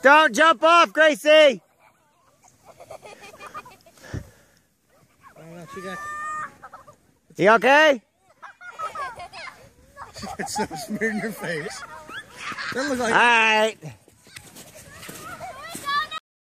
Don't jump off, Gracie! You okay? She got snow smeared in her face. That looks like... All right.